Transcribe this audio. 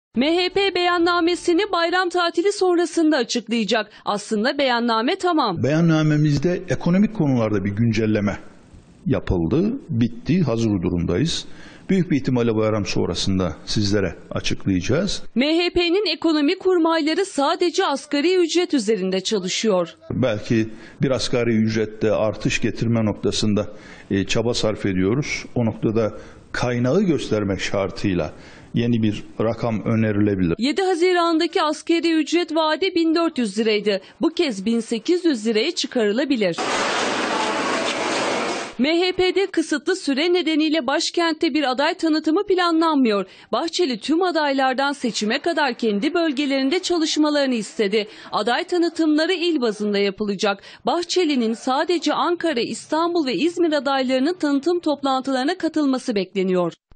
MHP beyannamesini bayram tatili sonrasında açıklayacak. Aslında beyanname tamam. Beyannamemizde ekonomik konularda bir güncelleme yapıldı, bitti, hazır durumdayız. Büyük bir ihtimalle bayram sonrasında sizlere açıklayacağız. MHP'nin ekonomi kurmayları sadece asgari ücret üzerinde çalışıyor. Belki bir asgari ücrette artış getirme noktasında çaba sarf ediyoruz. O noktada kaynağı göstermek şartıyla yeni bir rakam önerilebilir. 7 Haziran'daki asgari ücret vaadi 1400 liraydı. Bu kez 1800 liraya çıkarılabilir. MHP'de kısıtlı süre nedeniyle başkentte bir aday tanıtımı planlanmıyor. Bahçeli tüm adaylardan seçime kadar kendi bölgelerinde çalışmalarını istedi. Aday tanıtımları il bazında yapılacak. Bahçeli'nin sadece Ankara, İstanbul ve İzmir adaylarının tanıtım toplantılarına katılması bekleniyor.